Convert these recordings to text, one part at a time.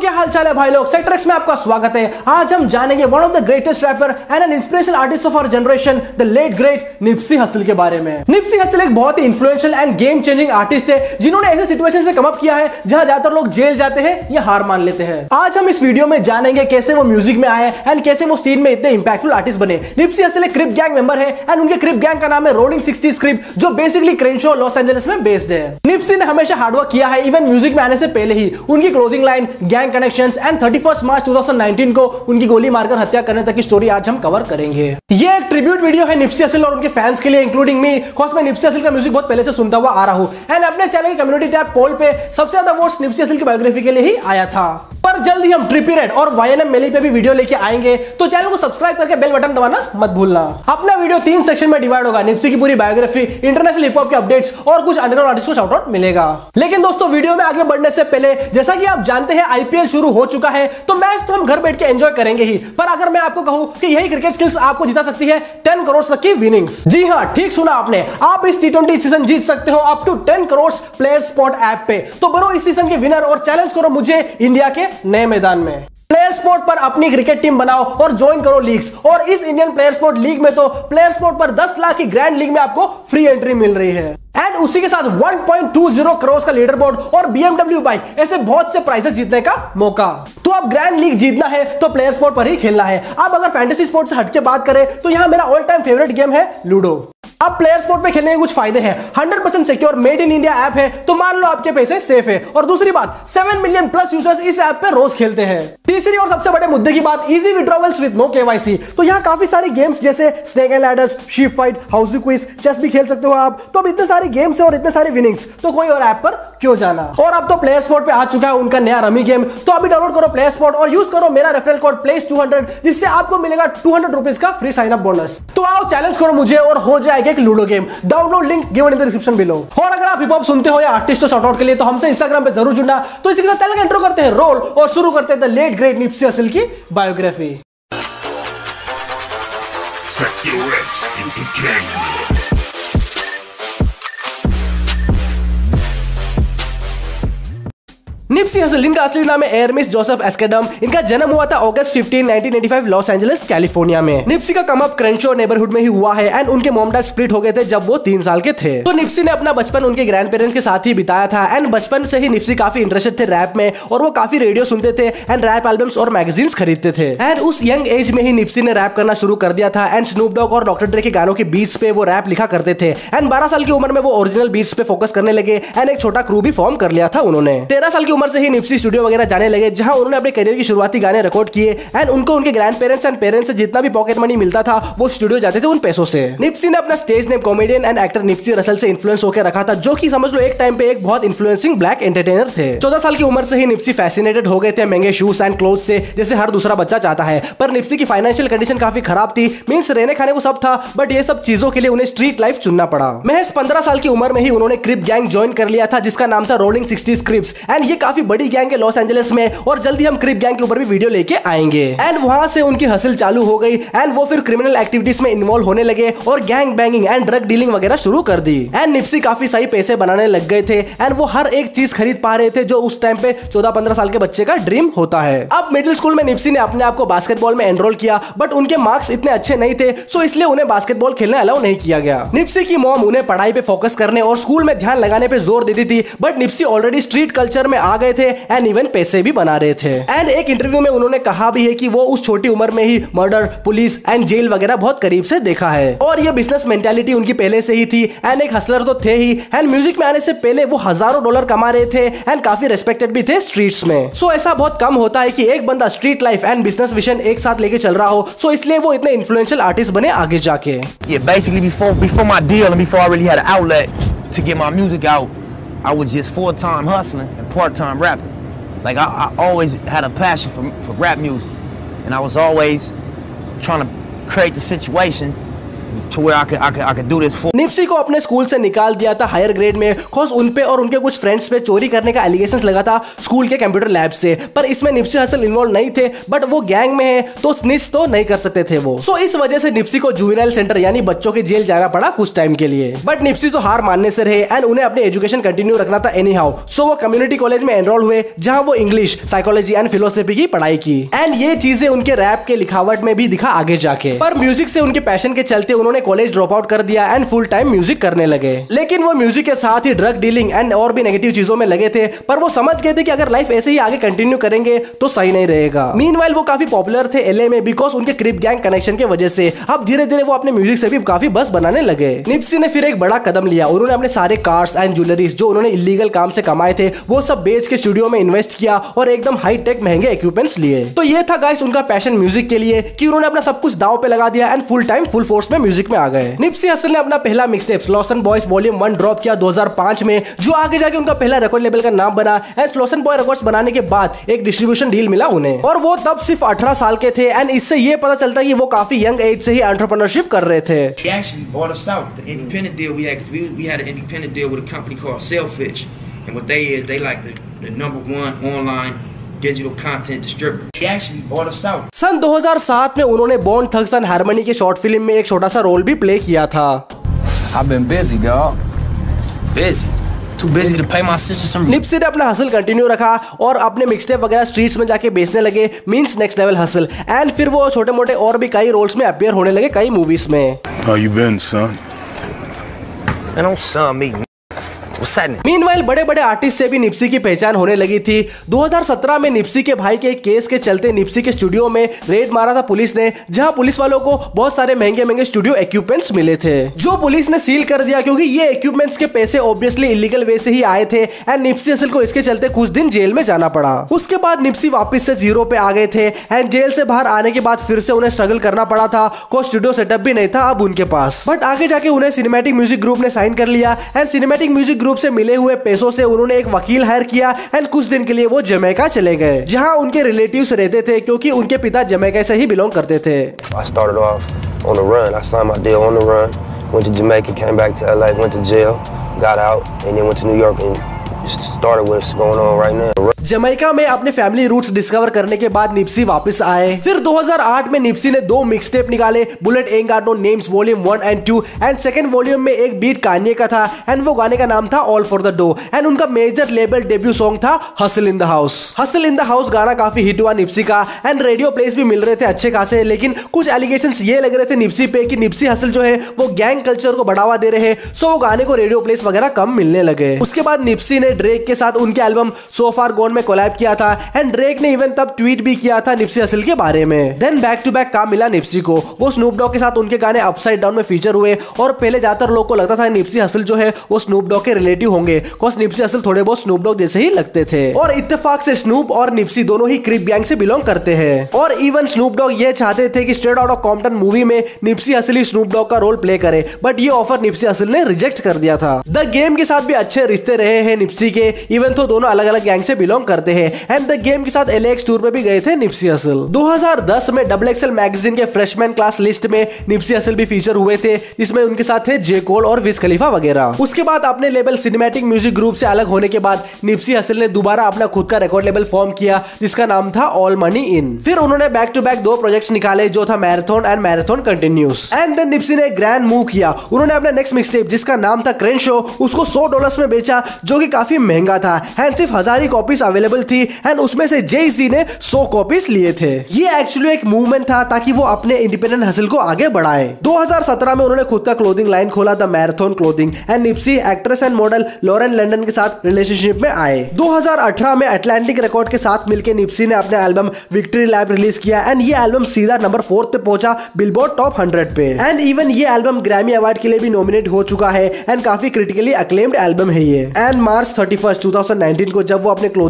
क्या हालचाल है भाई लोग, सेक्टर एक्स में आपका स्वागत है। आज हम जानेंगे one of the greatest rapper and an inspirational artist of our generation, the late great Nipsey Hussle के बारे में। निप्सी हसल एक बहुत ही influential and game changing artist है जिन्होंने ऐसे सिचुएशन से कम अप किया है जहां ज्यादातर लोग जेल जाते हैं या हार मान लेते हैं। आज हम इस वीडियो में जानेंगे कैसे वो म्यूजिक में आए एंड कैसे वो सीन में इतने इंपैक्टफुल आर्टिस्ट बने। निप्सी हसल एक क्रिप गैंग मेंबर है एंड उनके क्रिप गैंग का नाम है रोलिंग 60s क्रिप, जो बेसिकली क्रेनशो लॉस एंजलिस में बेस्ड है। निप्सी ने हमेशा हार्डवर्क किया है, इवन म्यूजिक में आने से पहले ही। उनकी closing line gang connections and 31 March 2019 को उनकी गोली मारकर हत्या करने तक की स्टोरी आज हम कवर करेंगे। ये एक ट्रिब्यूट वीडियो है निप्सी हसल और उनके फैंस के लिए, इंक्लूडिंग मी, बिकॉज़ मैं निप्सी हसल का म्यूजिक बहुत पहले से सुनता हुआ आ रहा हूं एंड अपने चैनल की कम्युनिटी टैब पोल पे सबसे ज्यादा वोट्स निप्सी हसल की बायोग्राफी के लिए ही आया था। पर जल्द ही हम ट्रिपी रेड और वाईएनएम मेली पे भी वीडियो लेके आएंगे, तो चैनल को सब्सक्राइब करके बेल बटन दबाना मत भूलना। अपना वीडियो 3 सेक्शन में डिवाइड होगा, निप्सी की पूरी बायोग्राफी, इंटरनेशनल हिप हॉप के अपडेट्स और कुछ अंडरग्राउंड आर्टिस्ट को शाउट आउट मिलेगा। लेकिन दोस्तों वीडियो में आगे बढ़ने से पहले, जैसा कि आप जानते हैं आईपीएल शुरू हो चुका है, तो मैच तो हम घर बैठ के एंजॉय करेंगे ही, पर अगर मैं आपको कहूं कि यही क्रिकेट स्किल्स आपको जिता सकती है 10 करोड़ तक की विनिंग्स। जी हां, ठीक सुना आपने, आप इस T20 सीजन जीत सकते हो up to 10 crore player spot app पे। तो बनो इस सीजन के विनर और चैलेंज करो मुझे इंडिया के नए मैदान में। प्लेयर स्पोर्ट पर अपनी क्रिकेट टीम बनाओ और ज्वाइन करो लीग्स, और इस इंडियन प्लेयर स्पोर्ट लीग में तो प्लेयर स्पोर्ट पर 10 लाख की ग्रैंड लीग में आपको फ्री एंट्री मिल रही है एंड उसी के साथ 1.20 करोड़ का लीडर बोर्ड और BMW बाइक, ऐसे बहुत से प्राइजेस जीतने का मौका। तो अब ग्रैंड लीग जीतना है तो प्लेयर स्पोर्ट पर ही खेलना है। अब अगर फैंटेसी स्पोर्ट से हटके बात करें तो यहां मेरा ऑल टाइम फेवरेट गेम है लूडो। अब प्लेयर स्पोर्ट पे खेलने के कुछ फायदे हैं। 100% secure made in India app है, तो मान लो आपके पैसे सेफ है। और दूसरी बात, 7 मिलियन प्लस यूजर्स इस ऐप पे रोज खेलते हैं। तीसरी और सबसे बड़े मुद्दे की बात, easy withdrawals with no KYC. तो यहाँ काफी सारी गेम्स जैसे snake and ladders, sheep fight, house quiz, chess भी खेल सकते हो आप। तो अब इतने सारे गेम्स और इतने सारे विनिंग्स, तो कोई और ऐप पर क्यों जाना। और अब तो प्लेयर स्पोर्ट पे आ चुका है उनका नया रमी गेम, तो अभी डाउनलोड करो प्लेयर स्पोर्ट और यूज करो मेरा रेफरल कोड PLAYS200, जिससे आपको मिलेगा 200 रुपीज का फ्री साइन अप बोनस। तो आओ चैलेंज करो मुझे और हो जाएगा एक ludo game. Download link given in the description below. और अगर आप हिप हॉप सुनते हो या आर्टिस्ट को शाउट आउट के लिए, तो हमसे इंस्टाग्राम पे जरूर जुड़ना। तो इसी के साथ चैनल का इंट्रो करते हैं रोल और शुरू करते हैं the late great Nipsey Hussle की बायोग्राफी। निप्सी हसल, इनका असली नाम है एरमिस जोसेफ एस्केडम। इनका जन्म हुआ था अगस्त 15, 1985 लॉस एंजलिस कैलिफोर्निया में। निप्सी का कम अप क्रेंशो नेबरहुड में ही हुआ है एंड उनके मॉम डैड स्प्लिट हो गए थे जब वो 3 साल के थे। तो निप्सी ने अपना बचपन उनके ग्रैंड पेरेंट्स के साथ ही बिताया था एंड बचपन से ही निप्सी काफी इंटरेस्टेड थे रैप में, और वो काफी रेडियो सुनते थे एंड रैप एल्बम्स और मैगजीन्स खरीदते थे। एंड उस यंग एज में ही निप्सी ने रैप करना शुरू कर दिया था एंड स्नूप डॉग और डॉक्टर ड्रे के गानों के बीट्स पे वो रैप लिखा करते थे। एंड 12 साल की उम्र में वो ओरिजिनल बीट्स पे फोकस करने लगे एंड एक छोटा क्रू भी फॉर्म कर लिया था उन्होंने। 13 साल की उम्र से ही निप्सी स्टूडियो वगैरह जाने लगे, जहां उन्होंने अपने करियर की शुरुआती गाने रिकॉर्ड किए एंड उनको उनके ग्रैंड पेरेंट्स एंड पेरेंट्स से जितना भी पॉकेट मनी मिलता था वो स्टूडियो जाते थे उन पैसों से। निप्सी ने अपना stage name comedian and actor Nipsey Russell से इन्फ्लुएंस होकर रखा था, जो कि समझ लो एक टाइम पे एक बहुत इन्फ्लुएंसिंग ब्लैक एंटरटेनर थे। 14 साल की उम्र से ही निप्सी फैसिनेटेड हो गए थे महंगे शूज एंड क्लोथ से, जैसे हर दूसरा बच्चा चाहता है। पर निप्सी की फाइनेंशियल कंडीशन काफी खराब थी, मींस रहने खाने को सब था, बट ये सब चीजों के लिए उन्हें स्ट्रीट लाइफ चुनना पड़ा। महज 15 साल की उम्र में ही उन्होंने क्रिप गैंग ज्वाइन कर लिया था, जिसका नाम था रोलिंग 60s क्रिप्स एंड ये काफी बड़ी गैंग है लॉस एंजलिस में, और जल्दी हम क्रिप गैंग के ऊपर भी वीडियो लेके आएंगे। एंड वहां से उनकी हसल चालू हो गई एंड वो फिर क्रिमिनल एक्टिविटीज में इन्वॉल्व होने लगे और gang banging and drug dealing वगैरह शुरू कर दी। एंड निप्सी काफी सही पैसे बनाने लग गए थे एंड वो हर एक चीज खरीद पा रहे थे जो उस टाइम पे 14-15 साल के बच्चे का ड्रीम होता है। अब मिडिल स्कूल में निप्सी ने अपने आप को बास्केटबॉल में एनरोल किया, बट उनके मार्क्स इतने अच्छे नहीं थे, सो इसलिए उन्हें बास्केटबॉल खेलने अलाउ नहीं किया गया। निप्सी की मॉम उन्हें पढ़ाई पे फोकस करने और स्कूल में ध्यान लगाने पे जोर देती थी, but Nipsey already street culture में आ गए थे एंड इवन पैसे भी बना रहे थे। एंड एक इंटरव्यू में उन्होंने कहा भी है कि वो उस छोटी उम्र में ही मर्डर, पुलिस एंड जेल वगैरह बहुत करीब से देखा है, और ये बिजनेस मेंटालिटी उनकी पहले से ही थी। एंड एक हसलर तो थे ही, एंड म्यूजिक में आने से पहले वो हजारों डॉलर कमा रहे थे एंड काफी रेस्पेक्टेड भी थे स्ट्रीट्स में। सो ऐसा बहुत कम होता है कि एक बंदा street life and business vision एक साथ लेके चल रहा हो, सो इसलिए वो इतने इन्फ्लुएंशियल आर्टिस्ट बने आगे जाके। Yeah, basically before my deal and before I really had an outlet to get my music out, I was just full-time hustling and part-time rapping. Like I always had a passion for rap music, and I was always trying to create the situation to where I could do this full. Nipsey को अपने school से निकाल दिया था higher grade में, cause उन पे और उनके कुछ फ्रेंड्स पे चोरी करने का एलिगेशंस लगा था स्कूल के कंप्यूटर लैब से। पर इसमें निप्सी हसल इन्वॉल्व नहीं थे, बट वो गैंग में है तो स्निच तो नहीं कर सकते थे वो। सो इस वजह से निप्सी को जुवेनाइल सेंटर यानी बच्चों के जेल जाना पड़ा कुछ टाइम के लिए। बट निप्सी तो हार मानने से रहे एंड उन्हें अपनी एजुकेशन कंटिन्यू रखना था एनी हाउ। सो वो कम्युनिटी कॉलेज में एनरोल हुए जहां वो इंग्लिश, साइकोलॉजी एंड फिलोसफी की पढ़ाई की। एंड ये चीजें उनके रैप के लिखावट में भी दिखा आगे जाके। पर म्यूजिक से उनके पैशन के चलते उन्होंने कॉलेज ड्रॉप आउट कर दिया एंड फुल टाइम म्यूजिक करने लगे। लेकिन वो म्यूजिक के साथ ही ड्रग डीलिंग एंड और भी नेगेटिव चीजों में लगे थे। पर वो समझ गए थे कि अगर लाइफ ऐसे ही आगे कंटिन्यू करेंगे तो सही नहीं रहेगा। मीनवाइल वो काफी पॉपुलर थे एलए में बिकॉज उनके क्रिप गैंग कनेक्शन की वजह से। अब धीरे धीरे वो अपने म्यूजिक से भी काफी बस बनाने लगे। निप्सी ने फिर एक बड़ा कदम लिया। उन्होंने अपने सारे कार्स एंड ज्वेलरीज जो उन्होंने इलीगल काम से कमाए थे वो सब बेच के स्टूडियो में इन्वेस्ट किया और एकदम हाई टेक महंगे इक्विपमेंट्स लिए। तो ये था गाइस उनका पैशन म्यूजिक के लिए कि उन्होंने अपना सब कुछ दांव पे लगा दिया and full time full force में म्यूजिक में आ गए। निप्सी हसल ने अपना पहला mixtape Slauson Boyz volume 1 drop किया 2005 में, जो आगे जाके उनका पहला रिकॉर्ड लेबल का नाम बना। एंड स्लोसन बॉय रिकॉर्ड्स बनाने के बाद एक डिस्ट्रीब्यूशन डील मिला उन्हें और वो तब सिर्फ 18 साल के थे। एंड इससे ये पता चलता है कि वो काफी यंग एज से ही एंटरप्रेन्योरशिप कर रहे थे। He actually bought us out. The independent deal we had, 'cause we had an independent deal with a company called Sailfish, and what they is they like the #1 online digital content distributor. He actually bought us out. सन 2007 में उन्होंने Bone Thugs and Harmony के short film में एक छोटा सा role भी play किया था। I've been busy, dog. Busy. Too busy to pay my sister some. Nipsey ने अपना हसल कंटिन्यू रखा और अपने मिक्सटेप वगैरह स्ट्रीट्स में जाके बेचने लगे, means next level hustle. And फिर वो छोटे मोटे और भी कई रोल्स में अपीयर होने लगे कई मूवीज में। How you been, son? Man, don't son me. What's happening? Meanwhile बड़े बड़े आर्टिस्ट से भी निप्सी की पहचान होने लगी थी। 2017 में निप्सी के भाई के केस के चलते निप्सी के स्टूडियो में रेड मारा था पुलिस ने, जहां पुलिस वालों को बहुत सारे महंगे महंगे स्टूडियो इक्विपमेंट्स मिले थे जो पुलिस ने सील कर दिया क्योंकि ये इक्विपमेंट्स के पैसे ऑब्वियसली इलीगल वे से ही आए थे। एंड निप्सी हसल को इसके चलते कुछ दिन जेल में जाना पड़ा। उसके बाद निप्सी वापस से जीरो पे आ गए थे एंड जेल से बाहर आने के बाद फिर से उन्हें स्ट्रगल करना पड़ा था। कोई स्टूडियो सेटअप भी नहीं था अब उनके पास। बट आगे जाके उन्हें सिनेमैटिक म्यूजिक ग्रुप ने साइन कर लिया एंड सिनेमैटिक म्यूजिक ग्रुप से मिले हुए पैसों से उन्होंने एक वकील हायर किया एंड कुछ दिन के लिए वो जमैका चले गए जहां उनके रिलेटिव्स रहते थे क्योंकि उनके पिता जमैका से ही बिलोंग करते थे। I started off on the run. I signed my deal on the run. Went to Jamaica, came back to LA, went to jail, got out, and then went to New York and started what's going on right now. Jamaica में अपने family roots discover करने के बाद Nipsey वापस आए। फिर 2008 में Nipsey ने 2 मिक्सटेप निकाले, Bullets and Got No Names volume 1 and 2 and second volume में एक बीट कान्ये का था एंड वो गाने का नाम था All for the Dough and उनका मेजर लेबल डेब्यू सॉन्ग था Hussle in the House. Hussle in the House गाना काफी हिट हुआ निप्सी का एंड रेडियो प्लेस भी मिल रहे थे अच्छे खासे। लेकिन कुछ एलिगेशंस ये लग रहे थे निप्सी पे कि निप्सी हसल जो है वो गैंग कल्चर को बढ़ावा दे रहे हैं, सो वो गाने को रेडियो प्लेस वगैरह कम मिलने लगे। उसके बाद निप्सी ने ड्रेक के साथ उनके एल्बम सो फार गॉन में कोलैब किया था एंड ड्रेक ने इवन तब ट्वीट भी किया था निप्सी हसल के बारे में। देन बैक टू बैक काम मिला निप्सी को। वो स्नूप डॉग के साथ उनके गाने अपसाइड डाउन में फीचर हुए और पहले ज्यादातर लोग को लगता था निप्सी हसल जो है वो स्नूप डॉग के रिलेटिव होंगे, बिकॉज़ निप्सी हसल थोड़े बहुत स्नूप डॉग जैसे ही लगते थे। और इत्तेफाक से स्नूप और निप्सी दोनों ही क्रिप गैंग से बिलोंग करते हैं और इवन स्नूप डॉग ये चाहते थे कि straight out of Compton movie में निप्सी हसल ही स्नूप डॉग का रोल प्ले करे, बट ये ऑफर निप्सी हसल ने रिजेक्ट कर दिया था। द गेम के साथ भी अच्छे रिश्ते रहे हैं निप्सी के, इवन तो दोनों अलग अलग गैंग से बिलोंग करते हैं एंड द गेम के साथ LAX टूर पे भी गए थे निप्सी हसल। 2010 में XXL मैगजीन के फ्रेशमैन क्लास लिस्ट में निप्सी हसल भी फीचर हुए थे जिसमें उनके साथ थे जे कोल और विज खलीफा वगैरह। उसके बाद अपने लेबल सिनेमैटिक म्यूजिक ग्रुप से अलग होने के बाद निप्सी हसल ने दोबारा अपना खुद का रिकॉर्ड लेबल फॉर्म किया जिसका नाम था ऑल मनी इन। फिर उन्होंने बैक टू बैक 2 प्रोजेक्ट्स निकाले जो था Marathon and Marathon continuous. And then Nipsey ने ग्रैंड मूव किया। उन्होंने अपना नेक्स्ट मिक्सटेप जिसका नाम था क्रेंशो उसको $100 में बेचा जो कि काफी महंगा था एंड सिर्फ 1000 ही कॉपीज अवेलेबल थी एंड उसमें से Jay-Z ने 100 कॉपीज लिए थे। ये एक्चुअली एक मूवमेंट था ताकि वो अपने इंडिपेंडेंट हसल को आगे बढ़ाए। 2017 में उन्होंने खुद का क्लोथिंग लाइन खोला the Marathon clothing and Nipsey actress and model Lauren London के साथ रिलेशनशिप में आए। 2018 में अटलांटिक रिकॉर्ड के साथ मिलकर निप्सी ने अपने एल्बम विक्ट्री लैब रिलीज किया एंड ये एल्बम सीधा नंबर 4 पे पहुंचा बिलबोर्ड टॉप 100 पे एंड इवन ये एल्बम ग्रैमी अवार्ड के लिए भी नॉमिनेट हो चुका है एंड काफी क्रिटिकली अक्लेम्ड एल्बम है ये। एंड मार्च 31, 2019 को जब वो अपने क्लोथिंग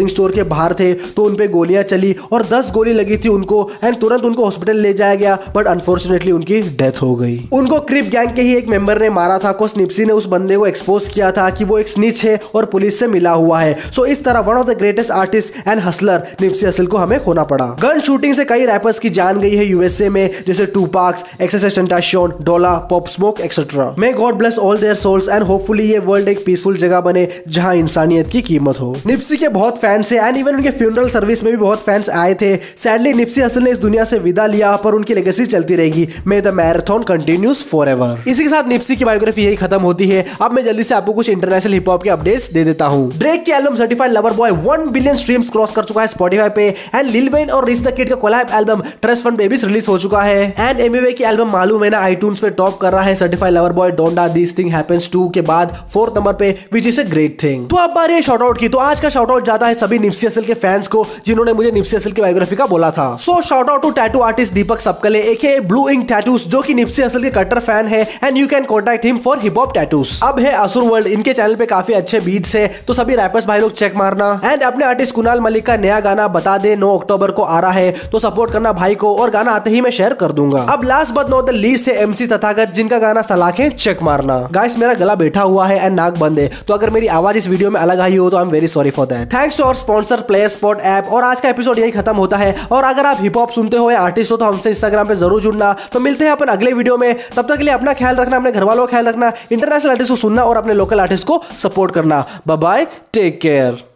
क्लोथिंग स्टोर के बाहर थे तो उनपे गोलियां चली और 10 गोली लगी थी उनको एंड तुरंत उनको हॉस्पिटल ले जाया गया, बट अनफॉर्चुनेटली उनकी डेथ हो गई। उनको क्रिप गैंग के ही एक मेंबर ने मारा था। कोस निप्सी ने उस बंदे को एक्सपोज किया था कि वो एक स्निच है और पुलिस से मिला हुआ है। सो इस तरह one of the greatest artist and hustler Nipsey Hussle को हमें खोना पड़ा। गन शूटिंग से कई रैपर्स की जान गई है यूएसए में, जैसे Tupac's, XXXTentacion, Dolla, Pop Smoke etcetera. May God bless all their souls and hopefully ये वर्ल्ड एक पीसफुल जगह बने जहां इंसानियत की कीमत हो। निप्सी के बहुत फैंस है एंड इवन उनके फ्यूनरल सर्विस में भी बहुत फैंस आए थे। सैडली निप्सी हसल ने इस दुनिया से विदा लिया, पर उनकी लेगेसी चलती रहेगी। May the Marathon continues forever. इसी के साथ निप्सी की बायोग्राफी यही खत्म होती है। अब मैं जल्दी से आपको कुछ इंटरनेशनल हिप हॉप के अपडेट्स दे देता हूं। ड्रेक की album Certified Lover Boy 1 billion streams cross कर चुका है स्पॉटिफाई पे एंड लिल वेन और रिच द किड का collab album Trust Fund Babies release हो चुका है एंड एमवे की एल्बम मालूम है ना आईट्यून्स पे टॉप कर रहा है Certified Lover Boy Donda This Thing Happens to के बाद 4th नंबर पे, which is a great thing. तो अब बारी है शॉट आउट की। तो आज का शॉट आउट जाता है सभी निप्सी हसल के फैंस को जिन्होंने मुझे निप्सी हसल की बायोग्राफी का बोला था। So shout out to tattoo artist Deepak Sabkale aka Blue Ink Tattoos, जो कि निप्सी हसल के कट्टर फैन है and you can contact him for hip hop tattoos. अब है असुर वर्ल्ड, इनके चैनल पे काफी अच्छे बीट्स है, तो सभी रैपर्स भाई लोग चेक मारना। एंड अपने आर्टिस्ट कुणाल मलिक का नया गाना बता दे 9 अक्टूबर को आ रहा है, तो सपोर्ट करना भाई को, और गाना आते ही मैं शेयर कर दूंगा। अब last but not the least है एमसी तथागत, जिनका गाना सलाखें, चेक मारना। गाइस मेरा गला बैठा हुआ है एंड नाक बंद है, तो अगर मेरी आवाज इस वीडियो में अलग आई हो तो I am very sorry for that. Thanks to our sponsor player spot app. और आज का एपिसोड यही खत्म होता है। और अगर आप हिप हॉप सुनते हो या आर्टिस्ट हो तो हमसे इंस्टाग्राम पे जरूर जुड़ना। तो मिलते हैं अपन अगले वीडियो में, तब तक के लिए अपना ख्याल रखना, अपने घर वालों का ख्याल रखना, इंटरनेशनल आर्टिस्ट को सुनना और अपने लोकल आर्टिस्ट को सपोर्ट करना। Bye bye, take care.